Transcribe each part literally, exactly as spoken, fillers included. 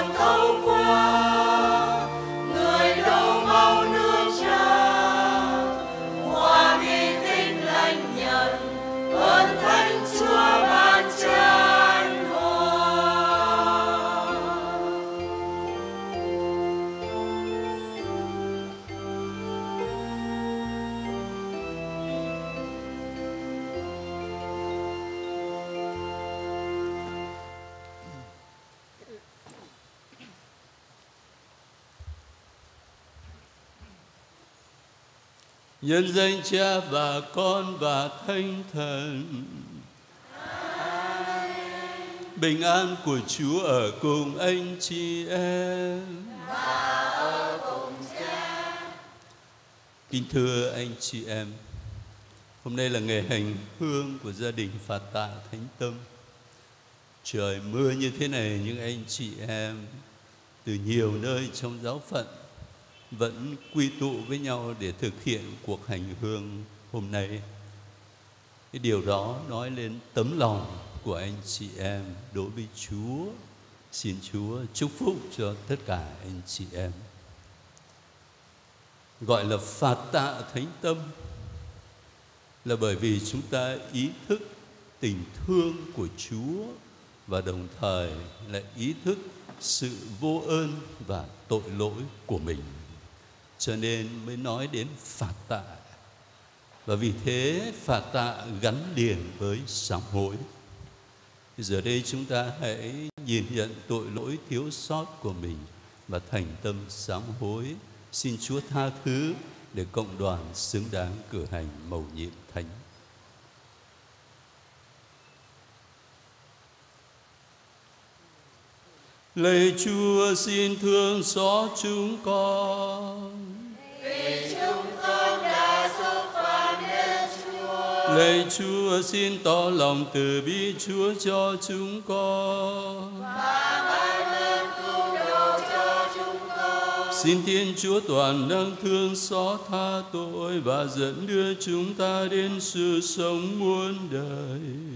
nguồn thấu qua, người đâu mau nước trà, hoa nghi tinh lành nhận, ơn Thánh Chúa ban tràn hòa. Nhân danh Cha và Con và Thánh Thần. Bình an của Chúa ở cùng anh chị em. Và ở cùng Cha. Kính thưa anh chị em, hôm nay là ngày hành hương của gia đình Phạt Tạ Thánh Tâm. Trời mưa như thế này nhưng anh chị em từ nhiều nơi trong giáo phận vẫn quy tụ với nhau để thực hiện cuộc hành hương hôm nay. Cái điều đó nói lên tấm lòng của anh chị em đối với Chúa. Xin Chúa chúc phúc cho tất cả anh chị em. Gọi là Phạt Tạ Thánh Tâm là bởi vì chúng ta ý thức tình thương của Chúa và đồng thời là ý thức sự vô ơn và tội lỗi của mình, cho nên mới nói đến phạt tạ. Và vì thế phạt tạ gắn liền với sám hối. Giờ đây chúng ta hãy nhìn nhận tội lỗi thiếu sót của mình và thành tâm sám hối, xin Chúa tha thứ để cộng đoàn xứng đáng cử hành mầu nhiệm thánh. Lạy Chúa, xin thương xót chúng con, vì chúng con đã xúc phạm đến Chúa. Lạy Chúa, xin tỏ lòng từ bi Chúa cho chúng con, và ban ơn cứu độ cho chúng con. xin Thiên Chúa toàn năng thương xót tha tội và dẫn đưa chúng ta đến sự sống muôn đời.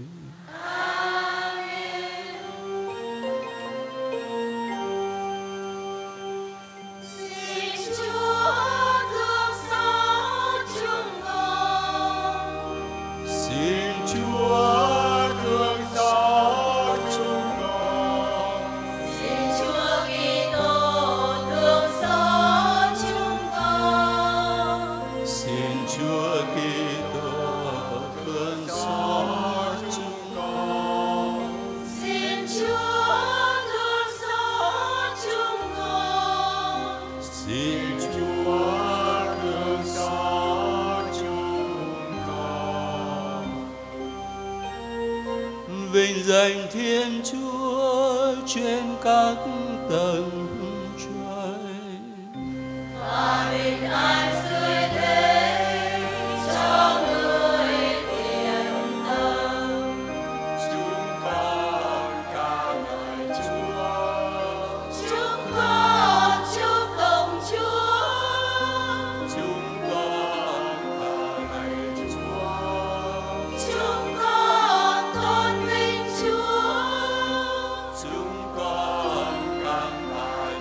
Vinh danh Thiên Chúa trên các tầng trời, và bình an dưới thế cho người thiện tâm. Chúng con ca ngợi Chúa, chúng con chúc tụng Chúa, chúng con ca ngợi Chúa, chúng con tôn vinh Chúa, chúng con cảm tạ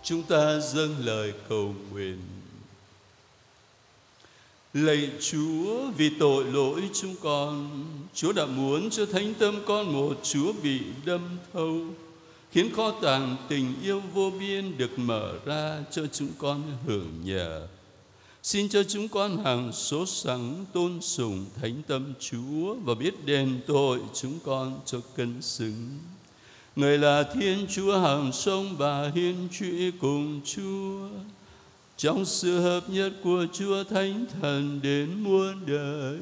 Chúng ta dâng lời cầu nguyện. Lạy Chúa, vì tội lỗi chúng con, Chúa đã muốn cho thánh tâm con một Chúa bị đâm thấu, khiến kho tàng tình yêu vô biên được mở ra cho chúng con hưởng nhờ. Xin cho chúng con hằng sốt sắng tôn sùng thánh tâm Chúa và biết đền tội chúng con cho cân xứng. Người là Thiên Chúa hằng sống và hiên trụy cùng Chúa, trong sự hợp nhất của Chúa Thánh Thần đến muôn đời.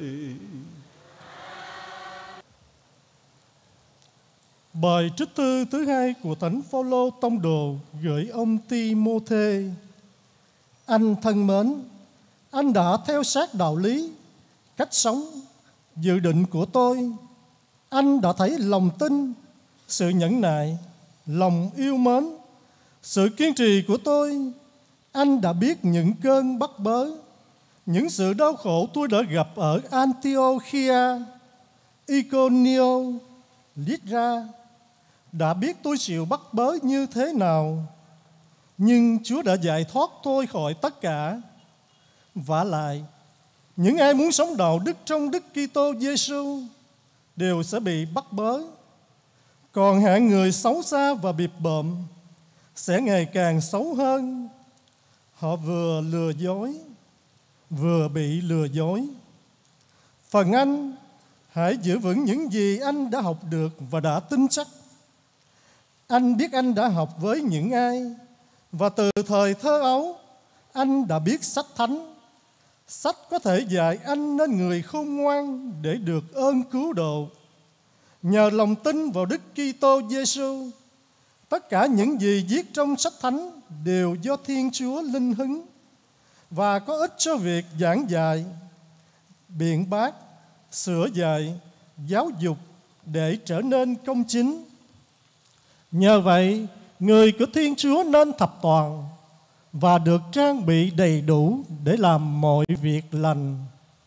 Bài trích thư thứ hai của Thánh Phaolô tông đồ gửi ông Ti-mô-thê. Anh thân mến, anh đã theo sát đạo lý, cách sống, dự định của tôi. Anh đã thấy lòng tin, sự nhẫn nại, lòng yêu mến, sự kiên trì của tôi. Anh đã biết những cơn bắt bớ, những sự đau khổ tôi đã gặp ở Antiochia, Iconio, Lystra, đã biết tôi chịu bắt bớ như thế nào. Nhưng Chúa đã giải thoát tôi khỏi tất cả. Vả lại, những ai muốn sống đạo đức trong Đức Kitô Giêsu đều sẽ bị bắt bớ. Còn hạng người xấu xa và bịp bợm sẽ ngày càng xấu hơn. Họ vừa lừa dối, vừa bị lừa dối. Phần anh, hãy giữ vững những gì anh đã học được và đã tin chắc. Anh biết anh đã học với những ai, và từ thời thơ ấu, anh đã biết sách thánh. Sách có thể dạy anh nên người khôn ngoan để được ơn cứu độ. Nhờ lòng tin vào Đức Kitô Giêsu, tất cả những gì viết trong sách thánh đều do Thiên Chúa linh hứng và có ích cho việc giảng dạy, biện bác, sửa dạy, giáo dục để trở nên công chính. Nhờ vậy, người của Thiên Chúa nên thập toàn và được trang bị đầy đủ để làm mọi việc lành.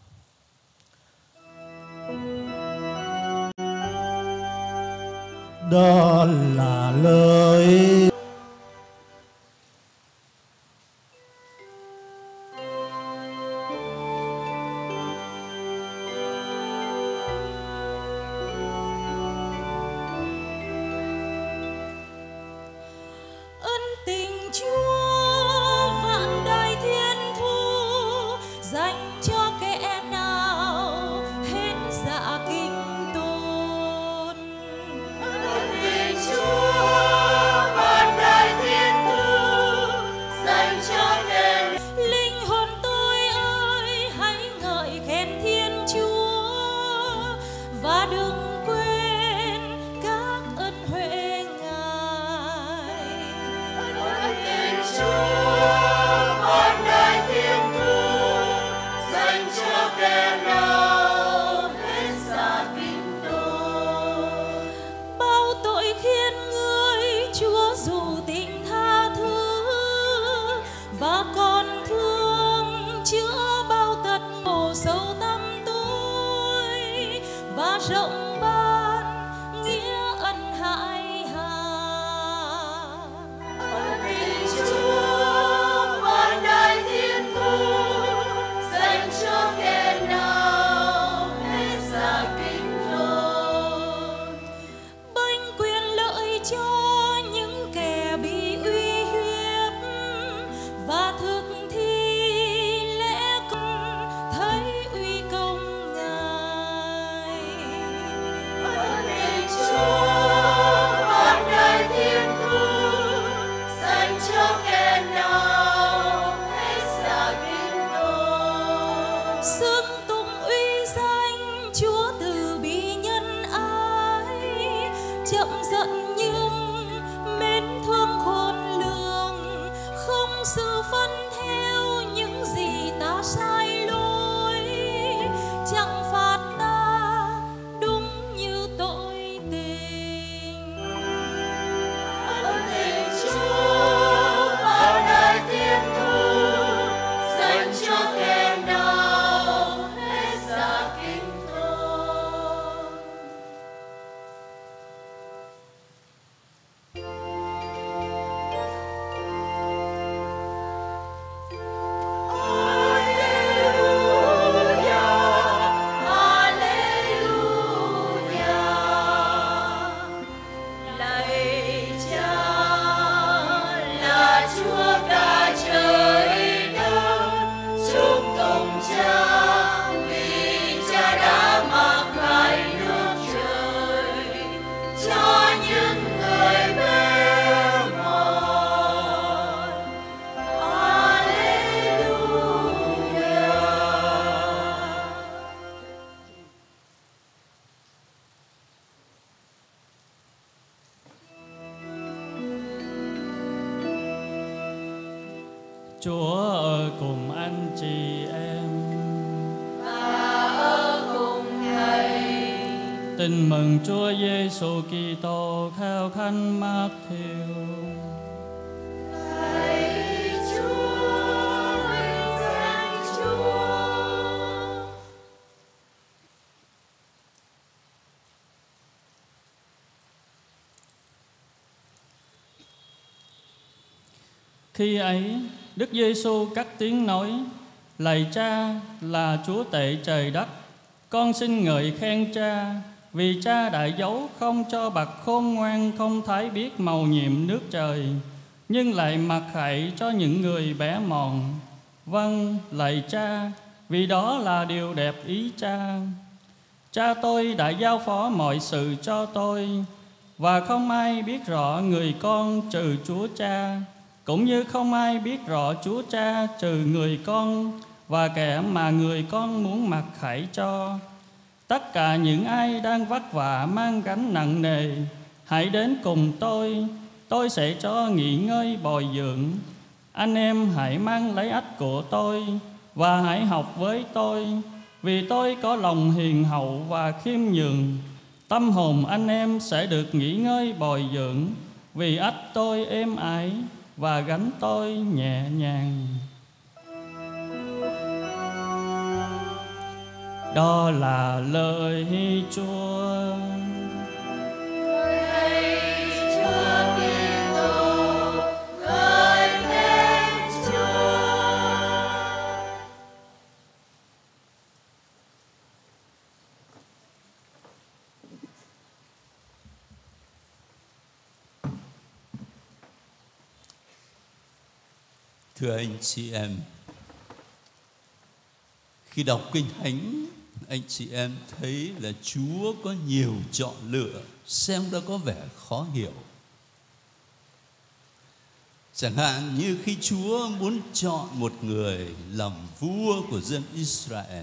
Đó là lời ân tình Chúa vạn đại thiên thu dành cho kẻ nào hết dạ kính tôn. Ân tình Chúa vạn đại thiên thu dành cho kẻ nào. Linh hồn tôi ơi, hãy ngợi khen Thiên Chúa và đừng quên các ân huệ Ngài. Ân tình Chúa vạn đại thiên thu dành cho kẻ nào hết dạ kính tôn. Bao tội khiên ngươi, Chúa dù tình tha thứ và còn thương chữa bao tật khổ sâu tâm tôi và rộng ban nghĩa ân hại hà. Ân tình Chúa vạn đại thiên thu dành cho kẻ nào hết dạ kính tôn. Bênh quyền lợi cho những kẻ bị uy hiếp và thực thi lẽ công thấy uy công Ngài. Ân tình Chúa vạn đại thiên thu dành cho kẻ nào hết dạ kính tôn. Xưng tụng uy danh Chúa từ bi nhân ái, chậm giận nhưng mến thương khôn lường, không sự phân theo những gì ta sai lỗi, chẳng phạt ta đúng như tội tình. Ân tình Chúa vạn đại thiên thu dành cho kẻ nào hết dạ kính tôn. Chúa ở cùng anh chị em và ở cùng Thầy. Tin mừng Chúa Giêsu Kitô theo Thánh Mát-thiêu. Lạy Chúa, vinh danh Chúa. Khi ấy, Đức Giêsu cất tiếng nói: Lạy Cha, là Chúa tể trời đất, con xin ngợi khen Cha, vì Cha đã giấu không cho bậc khôn ngoan không thấy biết mầu nhiệm nước trời, nhưng lại mặc khải cho những người bé mọn. Vâng, lạy Cha, vì đó là điều đẹp ý Cha. Cha tôi đã giao phó mọi sự cho tôi, và không ai biết rõ người con trừ Chúa Cha, cũng như không ai biết rõ Chúa Cha trừ người con và kẻ mà người con muốn mặc khải cho. Tất cả những ai đang vất vả mang gánh nặng nề, hãy đến cùng tôi, tôi sẽ cho nghỉ ngơi bồi dưỡng. Anh em hãy mang lấy ách của tôi và hãy học với tôi, vì tôi có lòng hiền hậu và khiêm nhường. Tâm hồn anh em sẽ được nghỉ ngơi bồi dưỡng, vì ách tôi êm ái và gánh tôi nhẹ nhàng. Đó là lời Chúa. Lạy Chúa Kitô, ngợi khen Chúa. Thưa anh chị em, khi đọc Kinh Thánh, anh chị em thấy là Chúa có nhiều chọn lựa, xem nó có vẻ khó hiểu. Chẳng hạn như khi Chúa muốn chọn một người làm vua của dân Israel,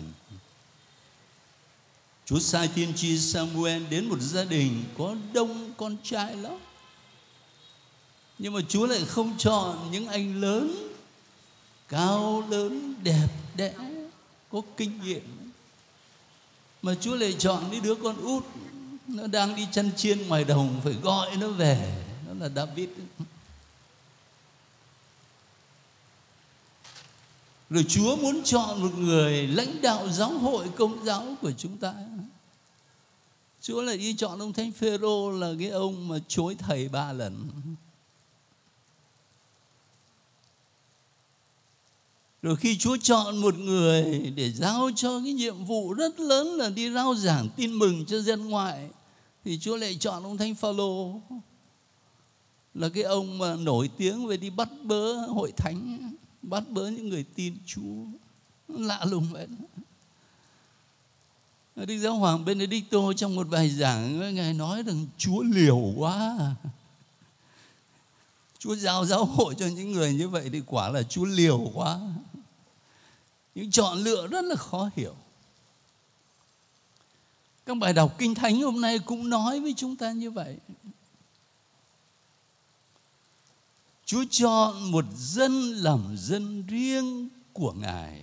Chúa sai tiên tri Samuel đến một gia đình có đông con trai lắm. Nhưng mà Chúa lại không chọn những anh lớn, cao lớn, đẹp đẽ, có kinh nghiệm, mà Chúa lại chọn những đứa con út, nó đang đi chăn chiên ngoài đồng, phải gọi nó về, đó là David. Rồi Chúa muốn chọn một người lãnh đạo giáo hội công giáo của chúng ta, Chúa lại đi chọn ông Thánh Phêrô, là cái ông mà chối thầy ba lần. Rồi khi Chúa chọn một người để giao cho cái nhiệm vụ rất lớn là đi rao giảng tin mừng cho dân ngoại, thì Chúa lại chọn ông Thánh Phaolô, là cái ông mà nổi tiếng về đi bắt bớ hội thánh, bắt bớ những người tin Chúa. Lạ lùng vậy. Đức Giáo hoàng Benedicto trong một bài giảng, Ngài nói rằng Chúa liều quá. Chúa giao giáo hội cho những người như vậy thì quả là Chúa liều quá. Những chọn lựa rất là khó hiểu. Các bài đọc Kinh Thánh hôm nay cũng nói với chúng ta như vậy. Chúa chọn một dân làm dân riêng của Ngài,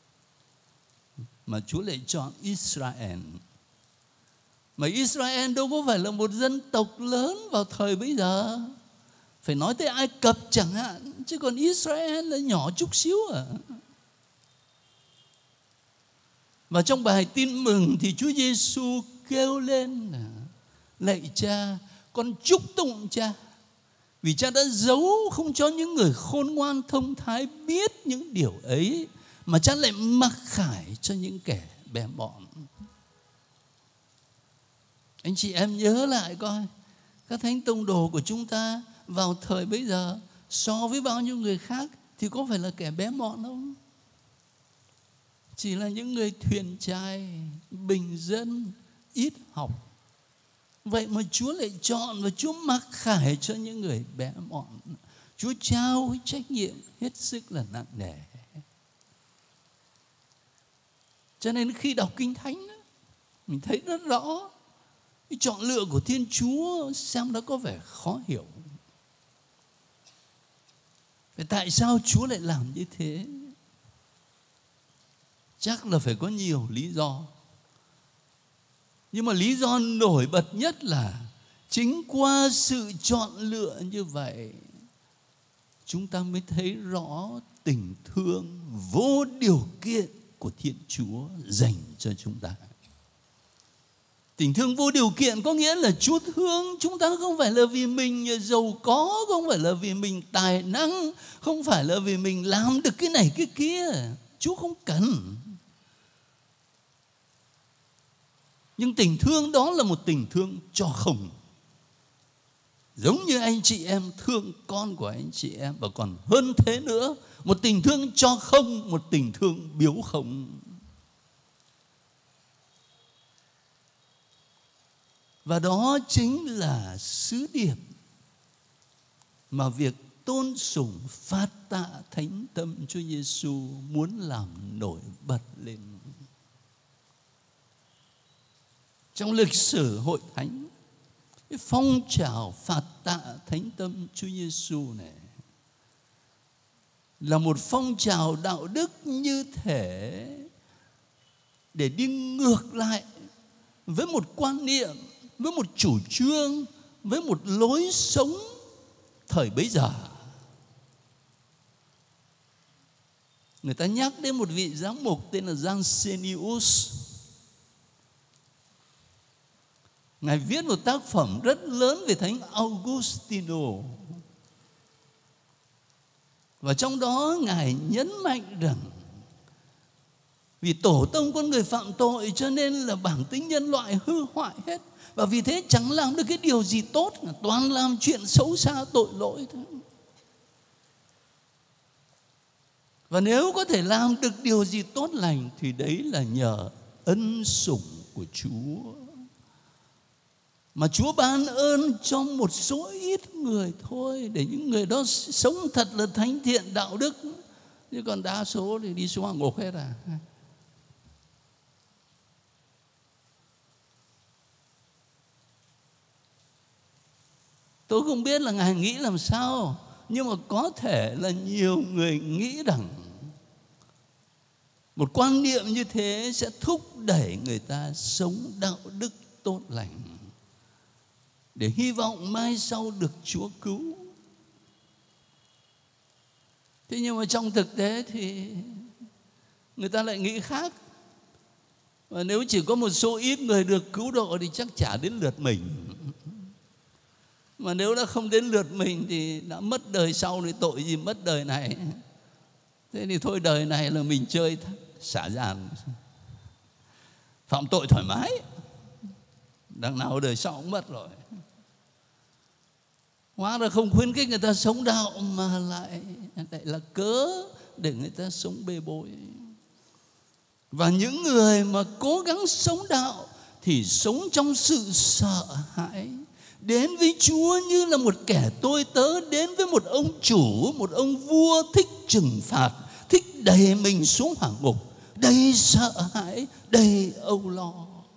mà Chúa lại chọn Israel. Mà Israel đâu có phải là một dân tộc lớn vào thời bấy giờ. Phải nói tới Ai Cập chẳng hạn, chứ còn Israel là nhỏ chút xíu à. Và trong bài tin mừng thì Chúa Giêsu kêu lên là: lạy Cha, con chúc tụng Cha, vì Cha đã giấu không cho những người khôn ngoan thông thái biết những điều ấy, mà Cha lại mặc khải cho những kẻ bé mọn. Anh chị em nhớ lại coi, các thánh tông đồ của chúng ta vào thời bấy giờ so với bao nhiêu người khác thì có phải là kẻ bé mọn không? Chỉ là những người thuyền trai, bình dân, ít học. Vậy mà Chúa lại chọn và Chúa mặc khải cho những người bé mọn. Chúa trao cái trách nhiệm hết sức là nặng nề. Cho nên khi đọc Kinh Thánh, mình thấy rất rõ cái chọn lựa của Thiên Chúa xem nó có vẻ khó hiểu. Vậy tại sao Chúa lại làm như thế? Chắc là phải có nhiều lý do. Nhưng mà lý do nổi bật nhất là chính qua sự chọn lựa như vậy, chúng ta mới thấy rõ tình thương vô điều kiện của Thiên Chúa dành cho chúng ta. Tình thương vô điều kiện có nghĩa là Chúa thương chúng ta không phải là vì mình giàu có, không phải là vì mình tài năng, không phải là vì mình làm được cái này cái kia. Chúa không cần. Nhưng tình thương đó là một tình thương cho không. Giống như anh chị em thương con của anh chị em, và còn hơn thế nữa, một tình thương cho không, một tình thương biếu không. Và đó chính là sứ điệp mà việc tôn sùng phát tạ thánh tâm Chúa Giêsu muốn làm nổi bật lên. Trong lịch sử hội thánh, cái phong trào phạt tạ thánh tâm Chúa Giêsu này là một phong trào đạo đức như thể để đi ngược lại với một quan niệm, với một chủ trương, với một lối sống thời bấy giờ. Người ta nhắc đến một vị giám mục tên là Jansenius. Ngài viết một tác phẩm rất lớn về Thánh Augustino. Và trong đó Ngài nhấn mạnh rằng vì tổ tông con người phạm tội cho nên là bản tính nhân loại hư hoại hết. Và vì thế chẳng làm được cái điều gì tốt, toàn làm chuyện xấu xa tội lỗi thôi. Và nếu có thể làm được điều gì tốt lành thì đấy là nhờ ân sủng của Chúa, mà Chúa ban ơn cho một số ít người thôi, để những người đó sống thật là thánh thiện đạo đức. Chứ còn đa số thì đi xuống ngục hết à. Tôi không biết là Ngài nghĩ làm sao, nhưng mà có thể là nhiều người nghĩ rằng một quan niệm như thế sẽ thúc đẩy người ta sống đạo đức tốt lành, để hy vọng mai sau được Chúa cứu. Thế nhưng mà trong thực tế thì người ta lại nghĩ khác. Và nếu chỉ có một số ít người được cứu độ thì chắc chả đến lượt mình. Mà nếu đã không đến lượt mình thì đã mất đời sau thì tội gì mất đời này. Thế thì thôi đời này là mình chơi xả dàn, phạm tội thoải mái, đằng nào đời sau cũng mất rồi. Hóa ra không khuyến khích người ta sống đạo mà lại, lại là cớ để người ta sống bê bối. Và những người mà cố gắng sống đạo thì sống trong sự sợ hãi, đến với Chúa như là một kẻ tôi tớ đến với một ông chủ, một ông vua thích trừng phạt, thích đẩy mình xuống hỏa ngục, đầy sợ hãi, đầy âu lo.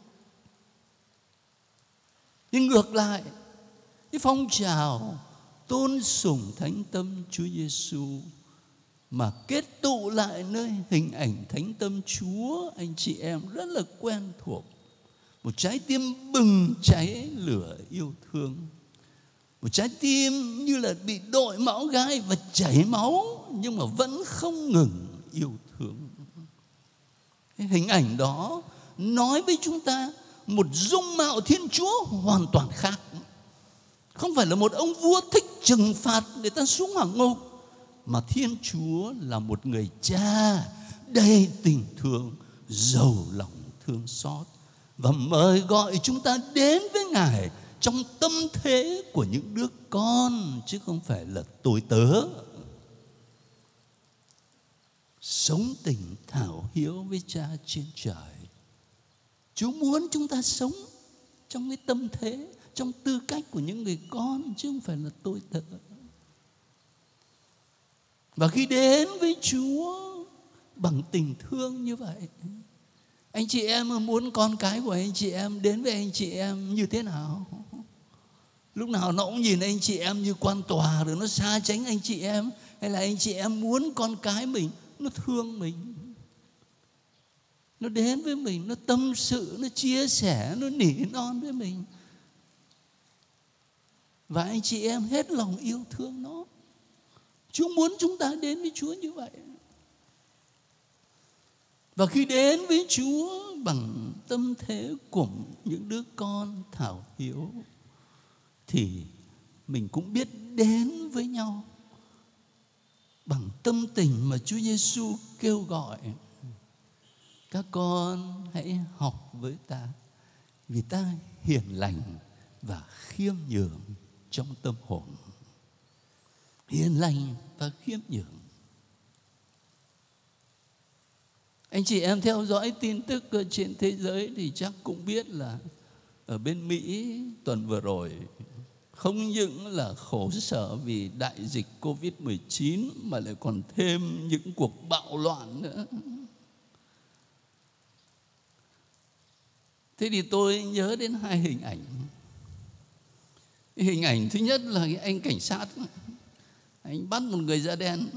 Nhưng ngược lại, cái phong trào tôn sùng thánh tâm Chúa Giêsu mà kết tụ lại nơi hình ảnh thánh tâm Chúa, anh chị em rất là quen thuộc. Một trái tim bừng cháy lửa yêu thương, một trái tim như là bị đội mão gai và chảy máu, nhưng mà vẫn không ngừng yêu thương. Cái hình ảnh đó nói với chúng ta một dung mạo Thiên Chúa hoàn toàn khác. Không phải là một ông vua thích trừng phạt người ta xuống hỏa ngục, mà Thiên Chúa là một người cha đầy tình thương, giàu lòng thương xót, và mời gọi chúng ta đến với Ngài trong tâm thế của những đứa con, chứ không phải là tôi tớ. Sống tình thảo hiếu với Cha trên trời. Chúa muốn chúng ta sống trong cái tâm thế, trong tư cách của những người con, chứ không phải là tôi tớ. Và khi đến với Chúa bằng tình thương như vậy, anh chị em muốn con cái của anh chị em đến với anh chị em như thế nào? Lúc nào nó cũng nhìn anh chị em như quan tòa, rồi nó xa tránh anh chị em. Hay là anh chị em muốn con cái mình nó thương mình, nó đến với mình, nó tâm sự, nó chia sẻ, nó nỉ non với mình, và anh chị em hết lòng yêu thương nó. Chúa muốn chúng ta đến với Chúa như vậy. Và khi đến với Chúa bằng tâm thế của những đứa con thảo hiếu, thì mình cũng biết đến với nhau bằng tâm tình mà Chúa Giêsu kêu gọi: các con hãy học với ta, vì ta hiền lành và khiêm nhường trong tâm hồn. Hiền lành và khiêm nhường. Anh chị em theo dõi tin tức ở trên thế giới thì chắc cũng biết là ở bên Mỹ tuần vừa rồi không những là khổ sở vì đại dịch Covid mười chín mà lại còn thêm những cuộc bạo loạn nữa. Thế thì tôi nhớ đến hai hình ảnh. Hình ảnh thứ nhất là cái anh cảnh sát, anh bắt một người da đen,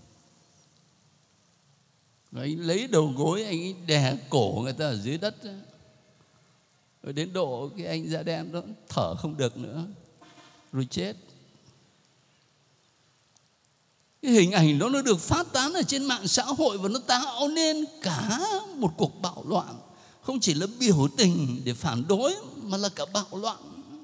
rồi anh lấy đầu gối anh ấy đè cổ người ta ở dưới đất, rồi đến độ cái anh da đen đó thở không được nữa, rồi chết. Cái hình ảnh đó nó được phát tán ở trên mạng xã hội và nó tạo nên cả một cuộc bạo loạn. Không chỉ là biểu tình để phản đối mà là cả bạo loạn.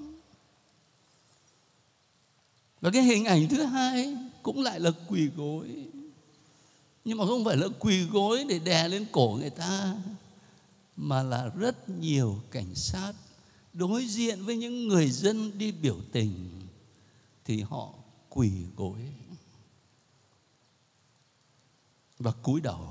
Và cái hình ảnh thứ hai cũng lại là quỳ gối, nhưng mà không phải là quỳ gối để đè lên cổ người ta, mà là rất nhiều cảnh sát đối diện với những người dân đi biểu tình thì họ quỳ gối và cúi đầu.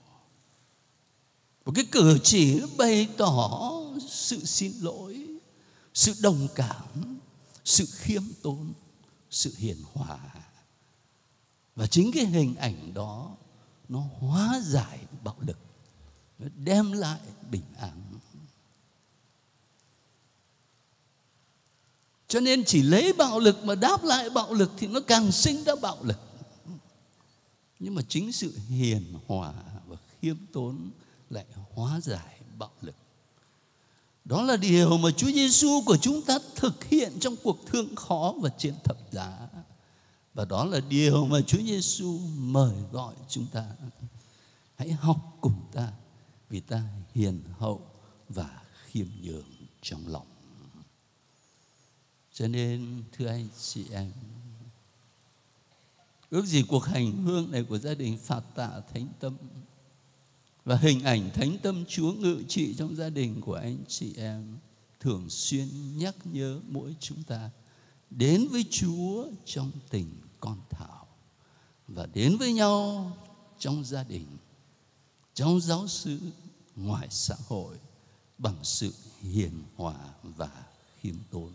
Một cái cử chỉ bày tỏ sự xin lỗi, sự đồng cảm, sự khiêm tốn, sự hiền hòa. Và chính cái hình ảnh đó nó hóa giải bạo lực, nó đem lại bình an. Cho nên chỉ lấy bạo lực mà đáp lại bạo lực thì nó càng sinh ra bạo lực. Nhưng mà chính sự hiền hòa và khiêm tốn lại hóa giải bạo lực. Đó là điều mà Chúa Giêsu của chúng ta thực hiện trong cuộc thương khó và trên thập giá. Và đó là điều mà Chúa Giêsu mời gọi chúng ta: hãy học cùng ta, vì ta hiền hậu và khiêm nhường trong lòng. Cho nên thưa anh chị em, ước gì cuộc hành hương này của gia đình Phạt Tạ Thánh Tâm và hình ảnh Thánh Tâm Chúa ngự trị trong gia đình của anh chị em thường xuyên nhắc nhớ mỗi chúng ta đến với Chúa trong tình con thảo, và đến với nhau trong gia đình, trong giáo xứ, ngoài xã hội bằng sự hiền hòa và khiêm tốn.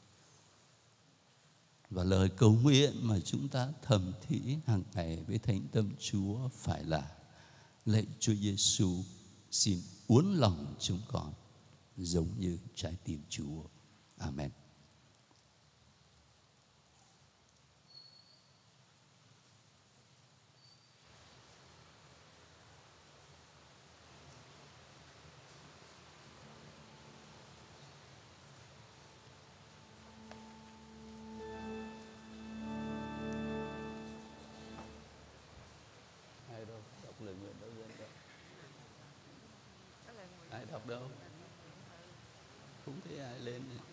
Và lời cầu nguyện mà chúng ta thầm thỉ hàng ngày với Thánh Tâm Chúa phải là: lạy Chúa Giêsu, xin uốn lòng chúng con giống như trái tim Chúa. Amen. Lời nguyện đâu dân đâu? Ai đọc đâu? Không thấy ai lên này.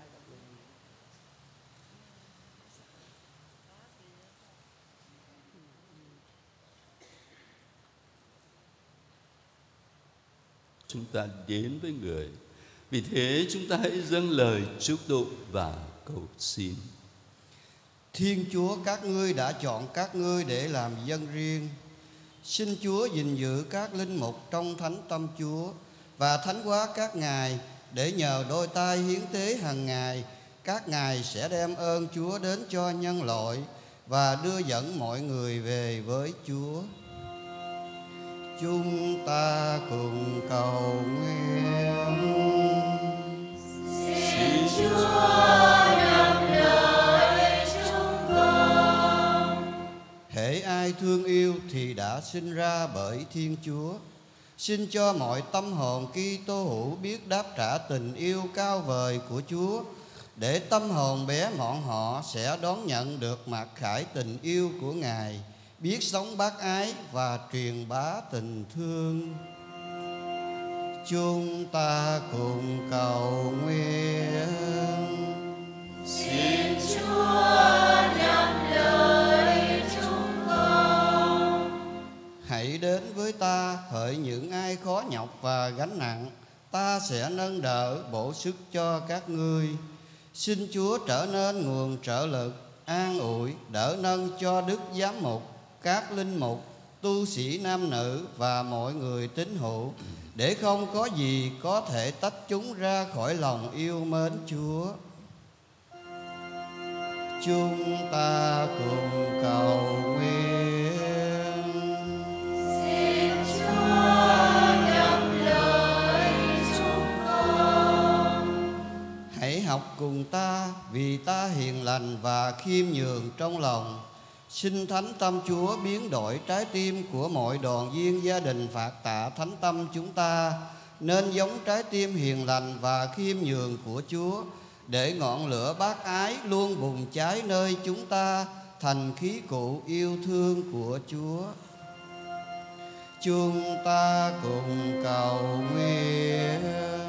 Chúng ta đến với người. Vì thế chúng ta hãy dâng lời chúc tụng và cầu xin. Thiên Chúa, các ngươi đã chọn các ngươi để làm dân riêng. Xin Chúa gìn giữ các linh mục trong Thánh Tâm Chúa và thánh hóa các ngài, để nhờ đôi tay hiến tế hàng ngày, các ngài sẽ đem ơn Chúa đến cho nhân loại và đưa dẫn mọi người về với Chúa. Chúng ta cùng cầu nguyện. Xin Chúa đã sinh ra bởi Thiên Chúa. Xin cho mọi tâm hồn Kitô hữu biết đáp trả tình yêu cao vời của Chúa, để tâm hồn bé mọn họ sẽ đón nhận được mặc khải tình yêu của Ngài, biết sống bác ái và truyền bá tình thương. Chúng ta cùng cầu nguyện. Xin Chúa nhắm lời chúng con. Hãy đến với ta, hỡi những ai khó nhọc và gánh nặng, ta sẽ nâng đỡ bổ sức cho các ngươi. Xin Chúa trở nên nguồn trợ lực, an ủi, đỡ nâng cho Đức Giám mục, các linh mục, tu sĩ nam nữ và mọi người tín hữu, để không có gì có thể tách chúng ra khỏi lòng yêu mến Chúa. Chúng ta cùng cầu nguyện. Xin Chúa nhắm lời chúng con. Hãy học cùng ta, vì ta hiền lành và khiêm nhường trong lòng. Xin Thánh Tâm Chúa biến đổi trái tim của mọi đoàn viên gia đình Phạt Tạ Thánh Tâm chúng ta, nên giống trái tim hiền lành và khiêm nhường của Chúa, để ngọn lửa bác ái luôn bùng cháy nơi chúng ta, thành khí cụ yêu thương của Chúa. Chúng ta cùng cầu nguyện.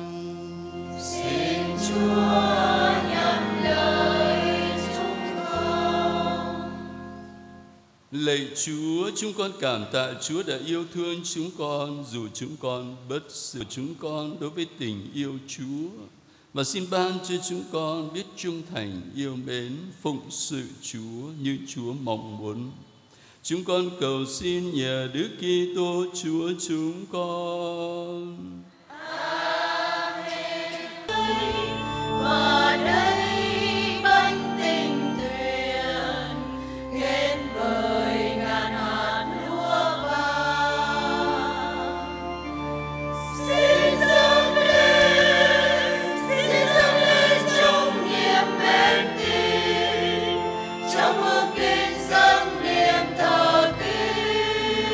Xin Chúa nhắm lời chúng con. Lạy Chúa, chúng con cảm tạ Chúa đã yêu thương chúng con, dù chúng con bất sự chúng con đối với tình yêu Chúa, và xin ban cho chúng con biết trung thành, yêu mến, phụng sự Chúa như Chúa mong muốn. Chúng con cầu xin nhờ Đức Kitô Chúa chúng con. Amen. Và đây bánh tình tuyển kết bởi ngàn hạt lúa vàng. Xin dâng lên, xin dâng lên trong niềm mến tin, trong hương kính dâng niềm thờ kính.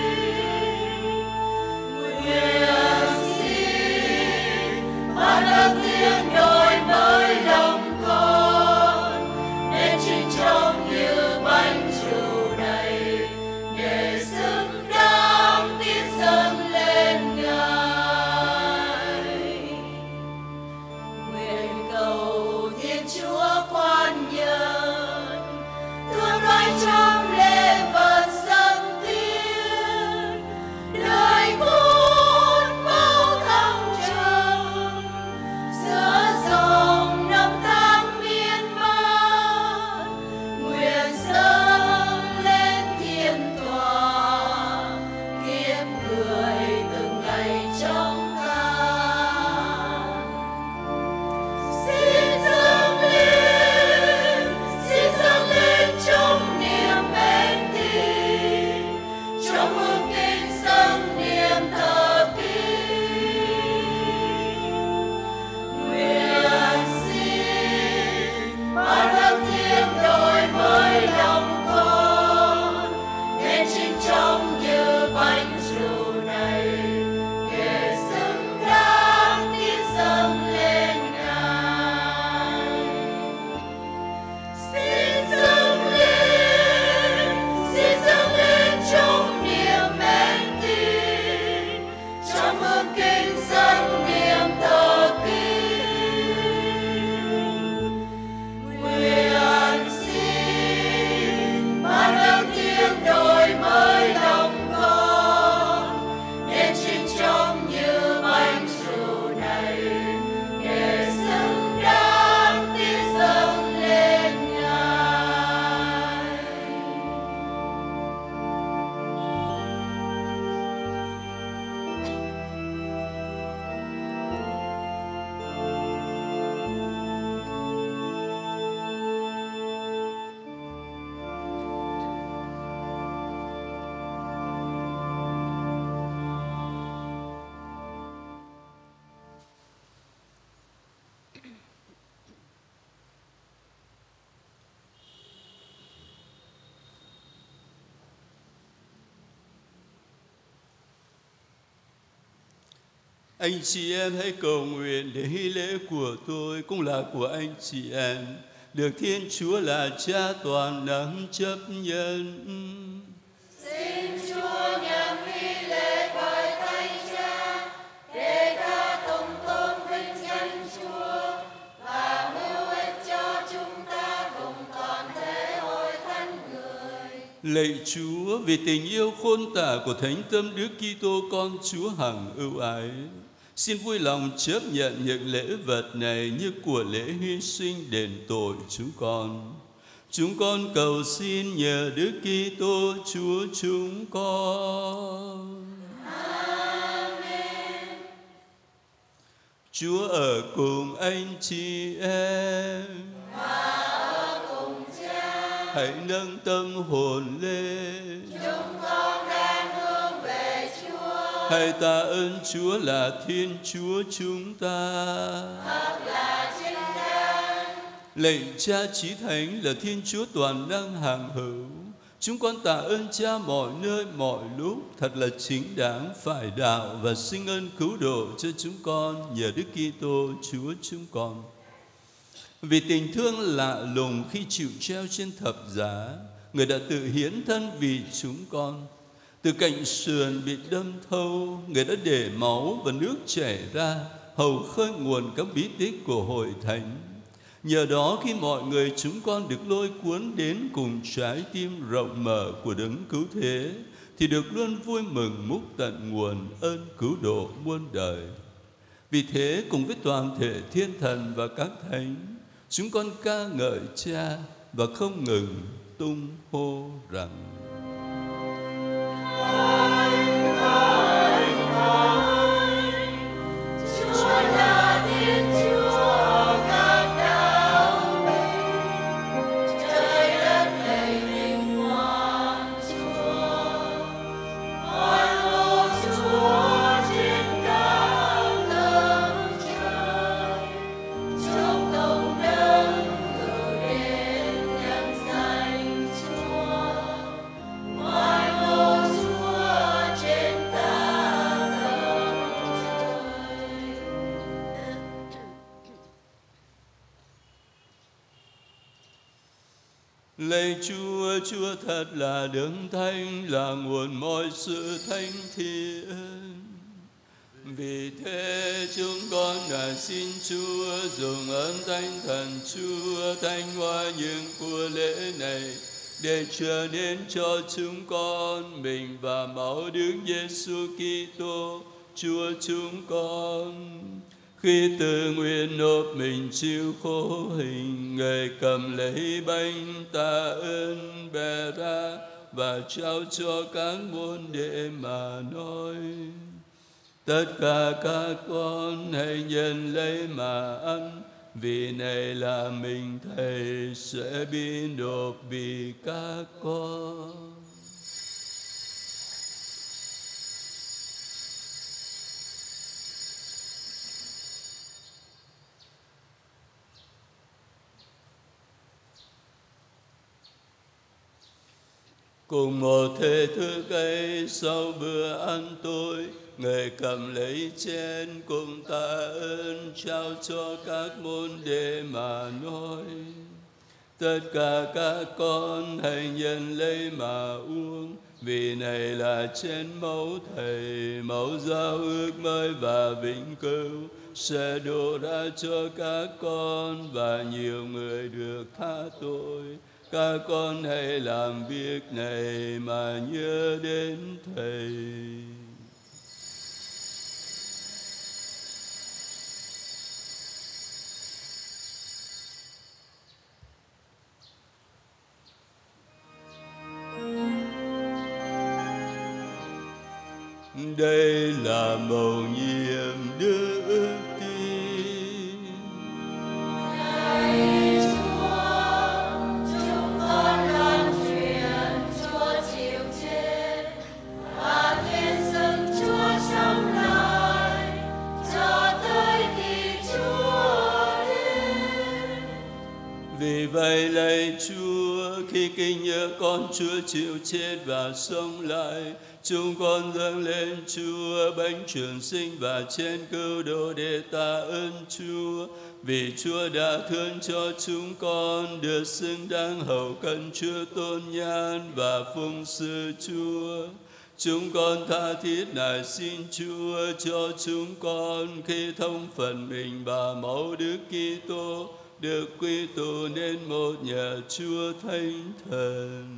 Nguyện xin ban ơn tiếng đổi mới lòng con, nên chính trong như bánh trù này, để xứng đáng tin dâng lên Ngài. Nguyện cầu Thiên Chúa khoan nhân, thương đoái trong lễ vật dâng tiến, đời con bao thăng trầm giữa dòng năm tháng miên man. Nguyện dâng lên thiên tòa, kiếp người từng ngày trong ta. Xin dâng lên, xin dâng lên trong niềm mến tin, trong hương kính dâng niềm thờ kính. Nguyện xin ban ơn tiếng đổi mới lòng con, nên chính trong như bánh trù này, để xứng đáng tin dâng lên Ngài. Xin dâng lên, xin dâng lên trong niềm mến tin, trong hương kính dâng niềm thờ kính. Nguyện xin ban ơn tiếng đổi mới lòng con, nên chính trong như bánh trù này, để xứng đáng tin dâng lên Ngài. Anh chị em hãy cầu nguyện để hy lễ của tôi cũng là của anh chị em, được Thiên Chúa là Cha toàn năng chấp nhận. Xin Chúa nhận hy lễ bởi Thánh Cha, để ca tụng tôn vinh danh Chúa và mưu ích cho chúng ta cùng toàn thể hội thánh người. Lạy Chúa, vì tình yêu khôn tả của Thánh Tâm Đức Kitô con Chúa hằng ưu ái, xin vui lòng chấp nhận những lễ vật này như của lễ hy sinh đền tội chúng con. Chúng con cầu xin nhờ Đức Kitô Chúa chúng con. Amen. Chúa ở cùng anh chị em. Và ở cùng Cha. Hãy nâng tâm hồn lên. Chúng con đang hướng về Chúa. Hãy tạ ơn Chúa là Thiên Chúa chúng ta. Thật là chính đáng. Lạy Cha Chí Thánh là Thiên Chúa toàn năng hằng hữu, chúng con tạ ơn Cha mọi nơi mọi lúc, thật là chính đáng phải đạo và sinh ơn cứu độ cho chúng con nhờ Đức Kitô Chúa chúng con. Vì tình thương lạ lùng khi chịu treo trên thập giá, Người đã tự hiến thân vì chúng con. Từ cạnh sườn bị đâm thâu, Người đã để máu và nước chảy ra, hầu khơi nguồn các bí tích của hội thánh. Nhờ đó khi mọi người chúng con được lôi cuốn đến cùng trái tim rộng mở của Đấng Cứu Thế, thì được luôn vui mừng múc tận nguồn ơn cứu độ muôn đời. Vì thế cùng với toàn thể thiên thần và các thánh, chúng con ca ngợi Cha và không ngừng tung hô rằng: Chúa là Thiên Chúa các đạo linh, trời đất lạy vinh quang Chúa. Hoan hô Chúa trên các tầng trời, chúc tụng Đấng ngự đến nhân danh Chúa. Hoan hô Chúa trên các tầng trời. Lạy Chúa, Chúa thật là Đấng Thánh, là nguồn mọi sự thánh thiện. Vì thế chúng con đã xin Chúa dùng ơn Thánh Thần Chúa thánh hóa những của lễ này, để trở nên cho chúng con mình và máu Đức Giêsu Kitô Chúa chúng con. Khi tự nguyện nộp mình chịu khổ hình, Người cầm lấy bánh tạ ơn bè ra và trao cho các môn đệ mà nói: Tất cả các con hãy nhận lấy mà ăn, vì này là mình Thầy sẽ bị nộp vì các con. Cùng một thể thức ấy, sau bữa ăn tối, Người cầm lấy chén cùng tạ ơn, trao cho các môn đệ mà nói: Tất cả các con hãy nhận lấy mà uống, vì này là chén máu Thầy, máu giao ước mới và vĩnh cửu, sẽ đổ ra cho các con và nhiều người được tha tội. Các con hãy làm việc này mà nhớ đến Thầy. Đây là mầu nhiệm đức tin. Lạy Chúa, chúng con loan truyền Chúa chịu chết và tuyên xưng Chúa sống lại cho tới khi Chúa đến. Vì vậy lạy Chúa, khi kinh nhớ con Chúa chịu chết và sống lại, chúng con dâng lên Chúa bánh trường sinh và chén cứu độ để tạ ơn Chúa. Vì Chúa đã thương cho chúng con được xứng đáng hầu cận Chúa tôn nhan và phụng sự Chúa. Chúng con tha thiết nài xin Chúa cho chúng con khi thông phần mình và máu Đức Kitô được quy tụ nên một nhà Chúa Thánh Thần.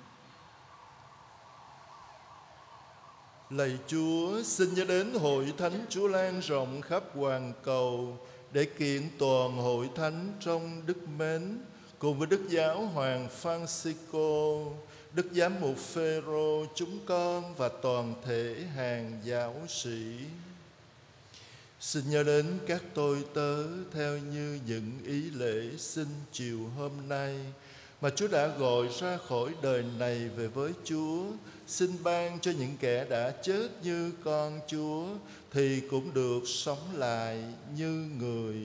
Lạy Chúa, xin nhớ đến hội thánh Chúa lan rộng khắp hoàn cầu để kiện toàn hội thánh trong đức mến, cùng với Đức Giáo hoàng Francisco, Đức Giám mục Phêrô, chúng con và toàn thể hàng giáo sĩ. Xin nhớ đến các tôi tớ theo như những ý lễ xin chiều hôm nay mà Chúa đã gọi ra khỏi đời này về với Chúa. Xin ban cho những kẻ đã chết như con Chúa thì cũng được sống lại như người.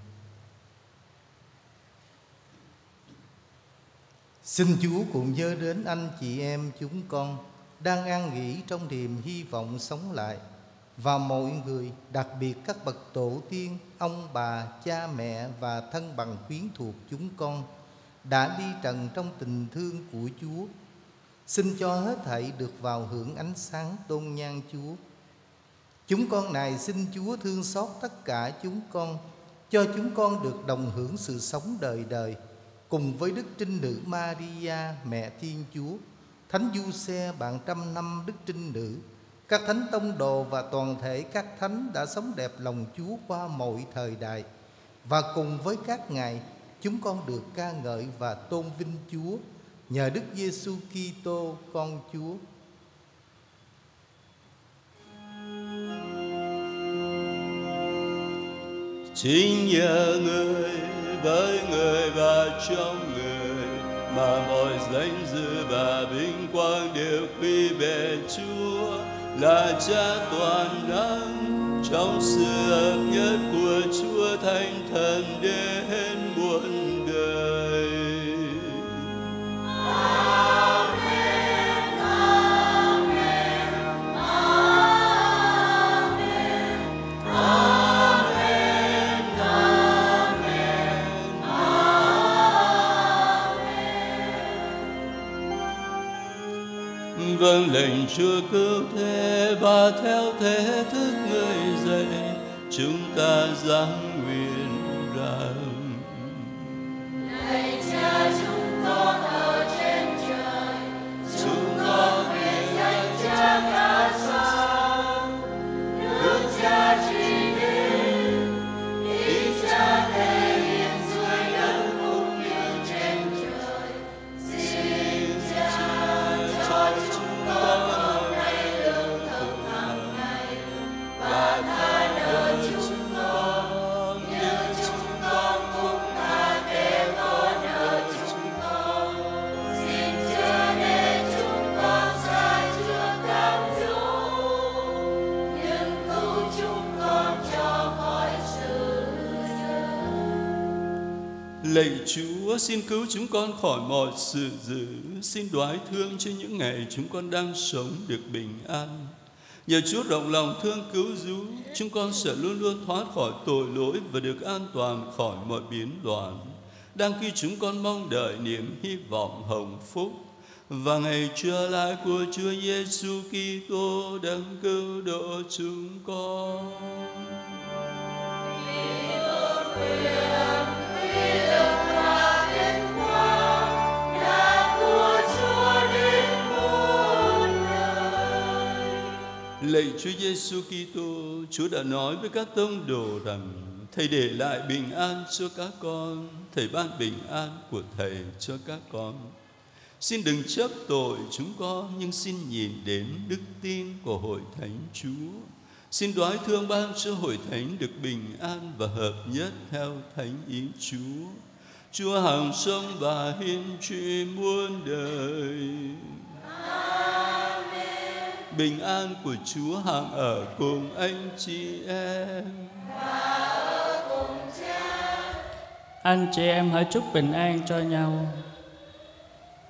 Xin Chúa cùng nhớ đến anh chị em chúng con đang an nghỉ trong niềm hy vọng sống lại, và mọi người, đặc biệt các bậc tổ tiên, ông bà, cha mẹ và thân bằng quyến thuộc chúng con đã đi trần trong tình thương của Chúa. Xin cho hết thảy được vào hưởng ánh sáng tôn nhan Chúa. Chúng con này xin Chúa thương xót tất cả chúng con, cho chúng con được đồng hưởng sự sống đời đời cùng với Đức Trinh Nữ Maria, Mẹ Thiên Chúa, Thánh Giuse bạn trăm năm Đức Trinh Nữ, các thánh tông đồ và toàn thể các thánh đã sống đẹp lòng Chúa qua mọi thời đại. Và cùng với các ngài, chúng con được ca ngợi và tôn vinh Chúa nhờ Đức Giêsu Kitô con Chúa. Chính nhờ người, với người và trong người mà mọi danh dự và vinh quang đều quy về Chúa là Cha toàn năng, trong sự hợp nhất của Chúa Thánh Thần đến muôn đời. Amen, amen, amen, amen, amen, amen. Vâng lệnh Chúa cứu thế và theo thế thức người dạy, chúng ta giáng nguyện rằng: Lạy Cha chúng con ở trên trời, chúng con nguyện dâng Cha ca sáng. Nước Cha trị đến, ý Cha thể hiện dưới đất cũng như trên trời. Xin Cha cho chúng con hôm nay lương thực hàng ngày, và tha nợ chúng con như chúng con cũng tha kẻ có nợ chúng con. Xin Cha để chúng con sai chưa cám dỗ, nhưng cứu chúng con cho khỏi sự dữ. Lạy Chúa, xin cứu chúng con khỏi mọi sự dữ, xin đoái thương cho những ngày chúng con đang sống được bình an. Nhờ Chúa rộng lòng thương cứu rũ, chúng con sẽ luôn luôn thoát khỏi tội lỗi và được an toàn khỏi mọi biến loạn. Đang khi chúng con mong đợi niềm hy vọng hồng phúc và ngày trở lại của Chúa Giêsu Kitô đấng cứu độ chúng con. Lạy Chúa Giêsu Kitô, Chúa đã nói với các tông đồ rằng Thầy để lại bình an cho các con, Thầy ban bình an của Thầy cho các con. Xin đừng chấp tội chúng con, nhưng xin nhìn đến đức tin của hội thánh Chúa. Xin đoái thương ban cho hội thánh được bình an và hợp nhất theo thánh ý Chúa. Chúa hằng sống và hiên truy muôn đời. Bình an của Chúa hằng ở cùng anh chị em. Anh chị em hãy chúc bình an cho nhau.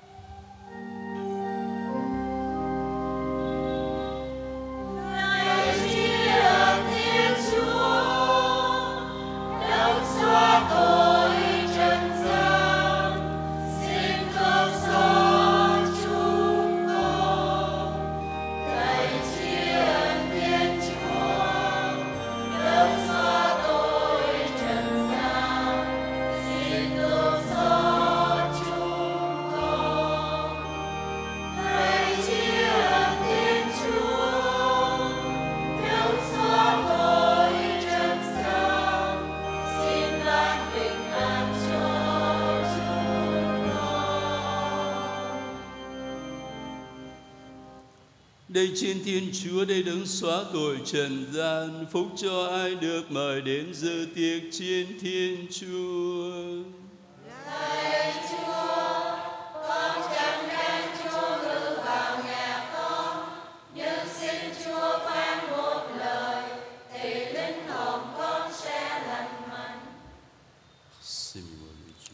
Đây trên Thiên Chúa, đây đấng xóa tội trần gian, phúc cho ai được mời đến dự tiệc trên Thiên Chúa. Lạy Chúa, con chẳng đang Chúa ngự vào nhà con, nhưng xin Chúa phán một lời, thì linh hồn con sẽ lành mạnh. Xin mời Chúa.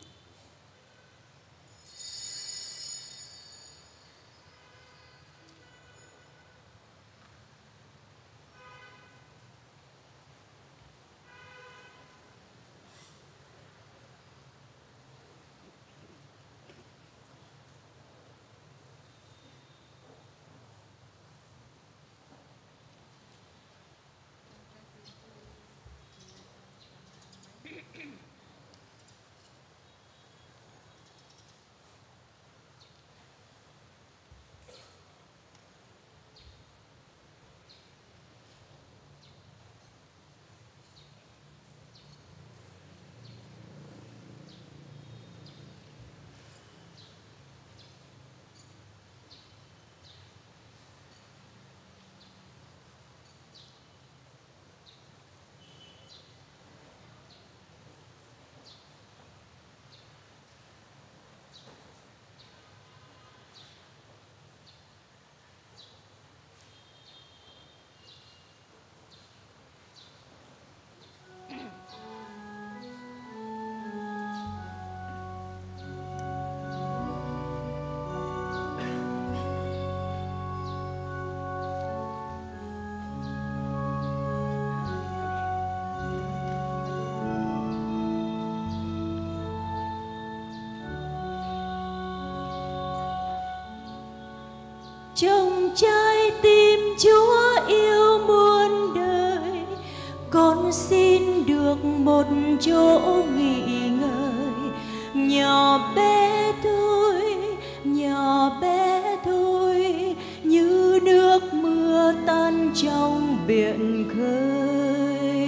Trong trái tim Chúa yêu muôn đời, con xin được một chỗ nghỉ ngơi. Nhỏ bé thôi, nhỏ bé thôi, như nước mưa tan trong biển khơi.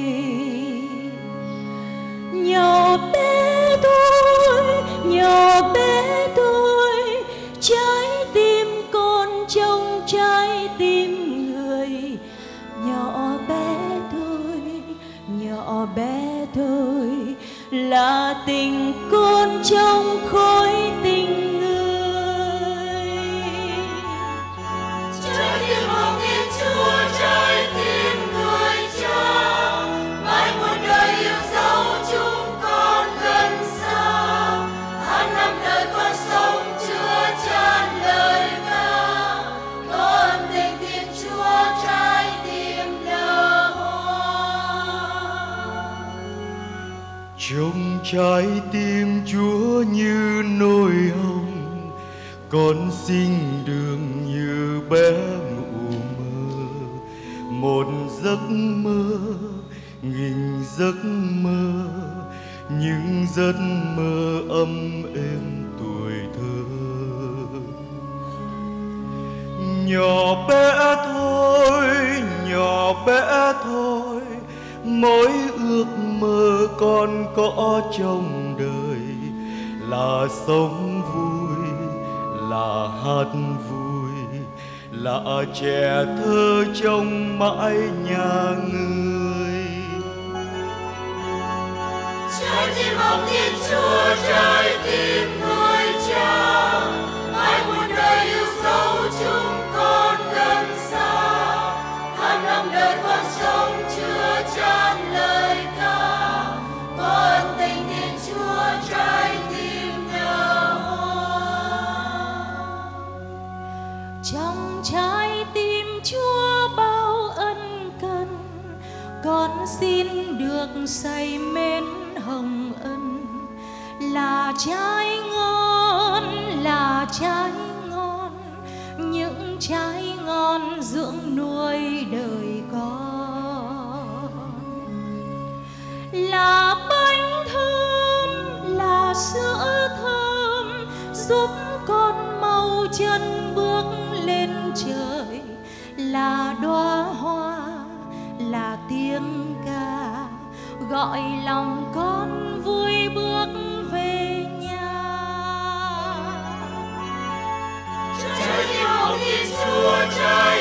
Nhỏ bé thôi, nhỏ bé thôi, trái tim con trong trái tim người. Nhỏ bé thôi, nhỏ bé thôi, là tình con trong khối tình người. Trái tim hồng Thiên Chúa, trái tim người cha, mãi một đời yêu dấu chúng con gần xa. Hai năm đời con sống chưa chan lời ca, có ân tình Thiên Chúa trái tim nở hoa. Trong trái tim Chúa như nỗi hồng, con xin được như bé ngủ mơ. Một giấc mơ, nghìn giấc mơ, những giấc mơ ấm êm tuổi thơ. Nhỏ bé thôi, nhỏ bé thôi, mỗi ước mơ con có trong đời là sống vui, là hát vui, là trẻ thơ trong mãi nhà người. Trái tim hồng Thiên Chúa, trái tim người cha, mãi muôn đời yêu dấu chúng con gần xa. Hai năm đời con sống chưa chan lời ca, có ân tình Thiên Chúa trái tim nở hoa. Trong trái tim Chúa bao ân cần, con xin được say mến hồng ân. Là trái ngon, là trái ngon, những trái ngon dưỡng nuôi đời con. Là bánh thơm, là sữa thơm, giúp con mau chân bước lên trời. Là đóa hoa, là tiếng ca, gọi lòng con vui bước về nhà. Trái tim hồng Thiên Chúa, trái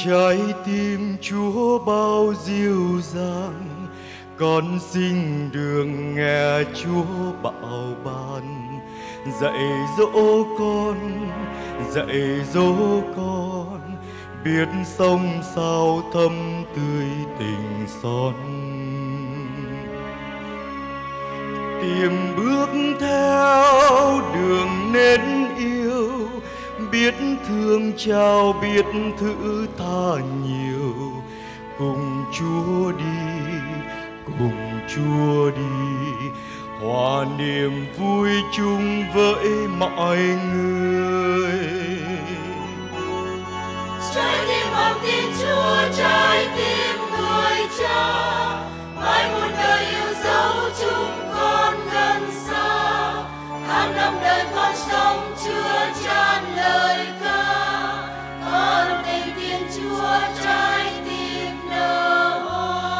trái tim Chúa bao dịu dàng, con xin đường nghe Chúa bảo ban. Dạy dỗ con, dạy dỗ con, biết sống sao thâm tươi tình son. Tìm bước theo đường nên yêu, biết thương trao biết thứ tha nhiều. Cùng Chúa đi, cùng Chúa đi, hòa niềm vui chung với mọi người. Trái tim hồng tin Chúa, trái tim người cha, mãi muôn đời yêu dấu chúng con gần xa. Tháng năm đời con sống chưa chan lời ca, con tình Thiên Chúa trái tim nở hoa.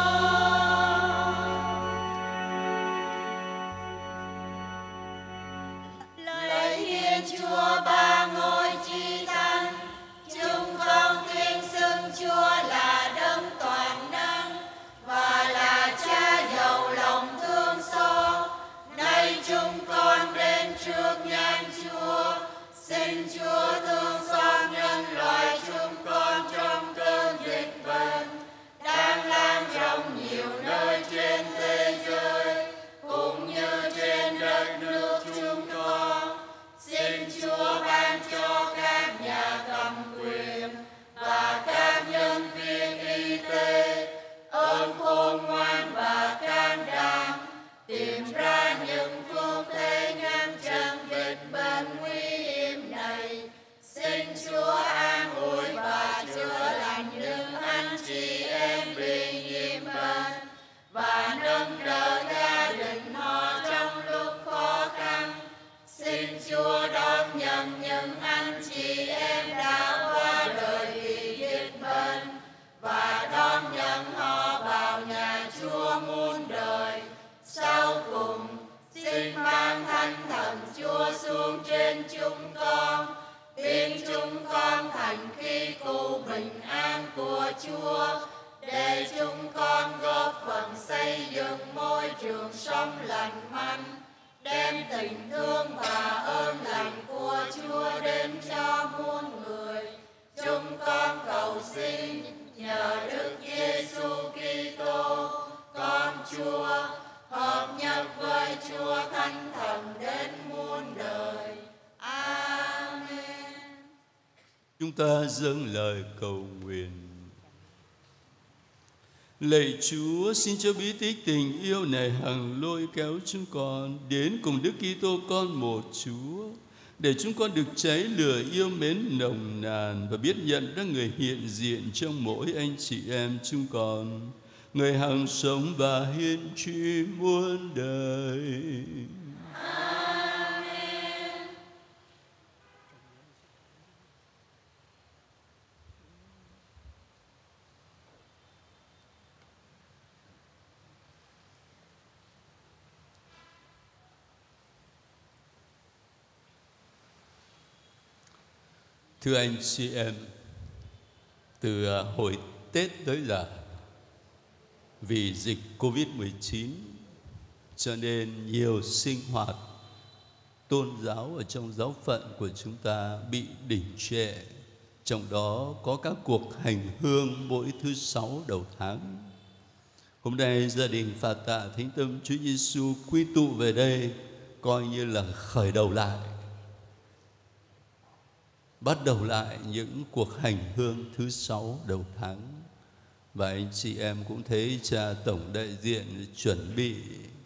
Lạy Thiên Chúa ba ngôi chi thánh, chúng con tuyên xưng Chúa là đấng toàn năng và là Cha giàu lòng thương xót. Nay chúng con đến trước nhan Chúa, xin Chúa thương xót nhân loại chúng con trong cơn dịch bệnh đang lan rộng nhiều nơi trên thế giới cũng như trên đất nước chúng con. Xin Chúa ban cho các nhà cầm quyền và các nhân viên y tế ơn khôn ngoan và can đảm, tìm ra những phương thế ngăn chặn dịch bệnh nguy hiểm này. Xin Chúa an ủi và chữa lành những anh chị em bị nhiễm bệnh và nâng đỡ gia đình họ trong lúc khó khăn. Xin Chúa đón nhận những anh chị em đã qua đời vì dịch bệnh và đón nhận họ vào nhà Chúa muôn đời. Sau cùng, xin ban Thánh Thần Chúa xuống trên chúng con, biến chúng con thành khí cụ bình an của Chúa, để chúng con góp phần xây dựng môi trường sống lành mạnh, đem tình thương và ơn lành của Chúa đến cho muôn người. Chúng con cầu xin nhờ Đức Giêsu Kitô, con Chúa, hợp nhất với Chúa Thánh Thần đến muôn đời. Amen. Chúng ta dâng lời cầu nguyện. Lạy Chúa, xin cho bí tích tình yêu này hằng lôi kéo chúng con đến cùng Đức Kitô con một Chúa, để chúng con được cháy lửa yêu mến nồng nàn và biết nhận ra người hiện diện trong mỗi anh chị em chúng con, người hằng sống và hiên tri muôn đời. Amen. Thưa anh chị em, từ hồi Tết tới giờ, vì dịch Covid mười chín cho nên nhiều sinh hoạt tôn giáo ở trong giáo phận của chúng ta bị đình trệ. Trong đó có các cuộc hành hương mỗi thứ sáu đầu tháng. Hôm nay gia đình Phạt Tạ Thánh Tâm Chúa Giêsu quy tụ về đây, coi như là khởi đầu lại, bắt đầu lại những cuộc hành hương thứ sáu đầu tháng. Và anh chị em cũng thấy cha tổng đại diện chuẩn bị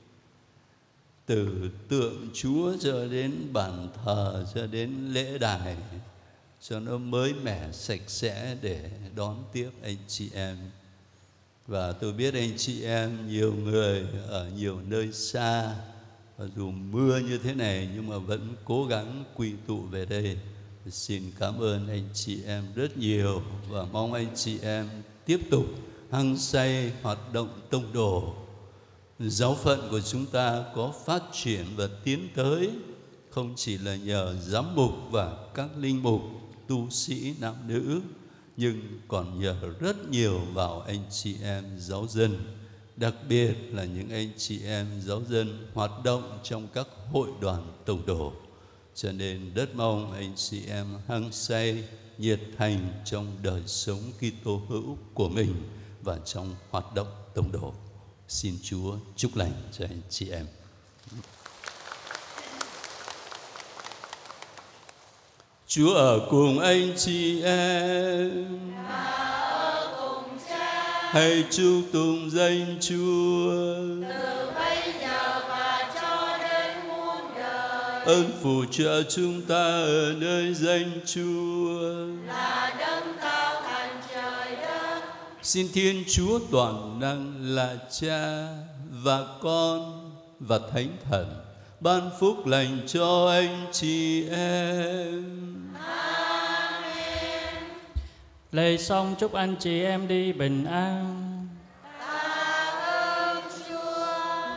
từ tượng Chúa cho đến bàn thờ, cho đến lễ đài, cho nó mới mẻ sạch sẽ để đón tiếp anh chị em. Và tôi biết anh chị em nhiều người ở nhiều nơi xa, và dù mưa như thế này nhưng mà vẫn cố gắng quy tụ về đây. Xin cảm ơn anh chị em rất nhiều, và mong anh chị em tiếp tục hăng say hoạt động tông đồ. Giáo phận của chúng ta có phát triển và tiến tới không chỉ là nhờ giám mục và các linh mục, tu sĩ nam nữ, nhưng còn nhờ rất nhiều vào anh chị em giáo dân, đặc biệt là những anh chị em giáo dân hoạt động trong các hội đoàn tông đồ. Cho nên rất mong anh chị em hăng say, nhiệt thành trong đời sống Kitô hữu của mình và trong hoạt động tông đồ. Xin Chúa chúc lành cho anh chị em. Chúa ở cùng anh chị em. Hãy chúc tụng danh Chúa. Từ bây giờ và cho đến muôn đời. Ơn phù trợ chúng ta ở nơi danh Chúa. Là đấng tạo thành trời đất. Xin Thiên Chúa toàn năng là Cha và Con và Thánh Thần ban phúc lành cho anh chị em. Amen. Lễ xong chúc anh chị em đi bình an. Tạ ơn Chúa.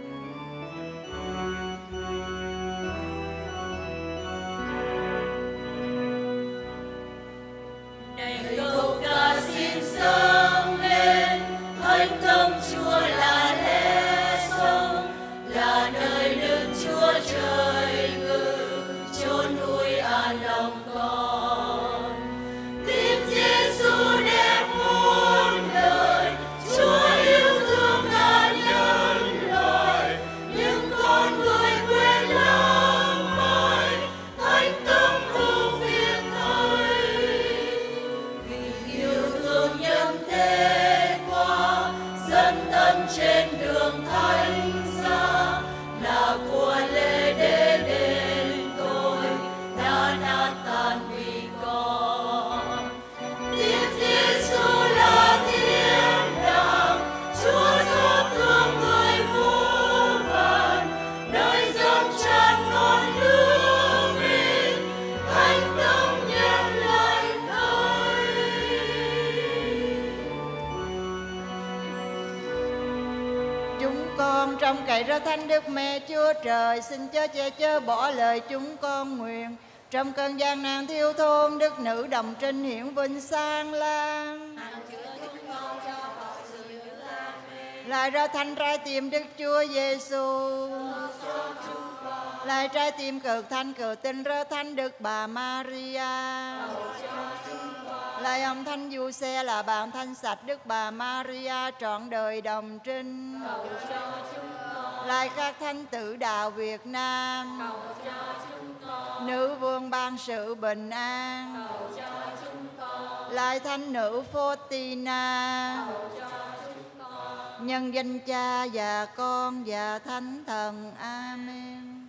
Này câu ca xin dâng lên, thánh tâm Chúa là lẽ sống, là nơi nước Chúa trời ngự, chốn nuôi an lòng con. Tim Giêsu đẹp muôn đời, Chúa yêu thương ngàn nhân loại, nhưng con người quên lãng mãi, thánh tâm ưu phiền thay. Vì yêu thương nhân thế qua, dẫn thân trên đường thánh giá, là của lễ để đền tội, đã nát tan vì con. Tiếng Giêsu là thiên đàng, Chúa xót thương người vô vàn, nơi dâng tràn ngọn lửa mình, thánh tâm nhân lành thay. Chúng con trong cậy ra thánh Đức Mẹ Chúa Trời, xin chớ che chớ bỏ lời chúng con nguyện. Trong cơn gian nan thiếu thốn, Đức Nữ Đồng Trinh hiển vinh sang lang. Lại ra thanh trái tim Đức Chúa Giêsu, lại trái tim cực thanh cực tinh rơ thánh Đức Bà Maria, lại ông thánh Giuse là bạn thanh sạch Đức Bà Maria trọn đời đồng trinh, lại các thánh tử đạo Việt Nam, nữ vương ban sự bình an, lại thánh nữ Faustina, nhân danh Cha và Con và Thánh Thần. Amen.